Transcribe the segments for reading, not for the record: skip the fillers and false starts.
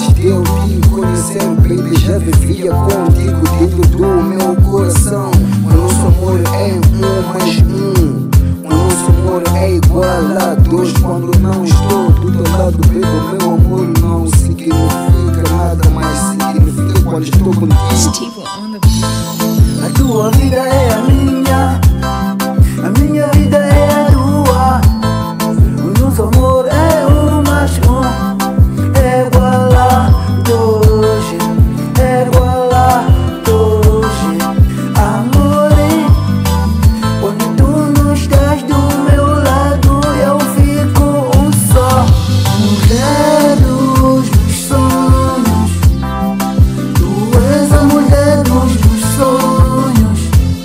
de eu te conhecer, baby, já vivia contigo dentro do meu coração. O nosso amor é um mais um. O nosso amor é igual a dois. Quando não estou do teu lado, baby, o meu amor não significa nada, mas significa quando estou contigo. A tua vida é a minha vida é a tua. O nosso amor é um mais um. É igual a dois, é igual a dois. Amor, quando tu não estás do meu lado, eu fico um só. Mulher dos meus sonhos, tu és a mulher dos meus sonhos.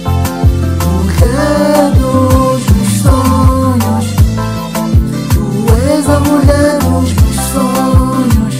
Mulher dos meus sonhos, tu és a mulher dos meus sonhos.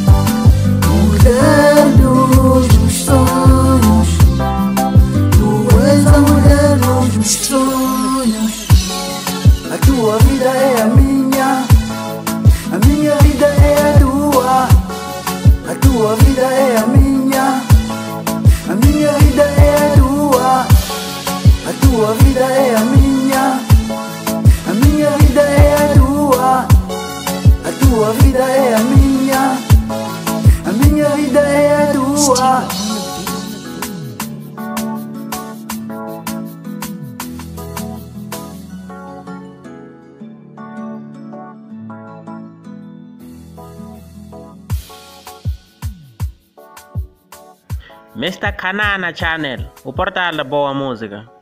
Mulher dos meus sonhos, tu és a mulher dos meus sonhos. A tua vida é a minha vida é a tua. A tua vida é a minha vida é a tua. A tua vida é a minha vida é a tua. A tua vida é a minha vida é a tua. Mr. Kanana Channel, o portal da boa música.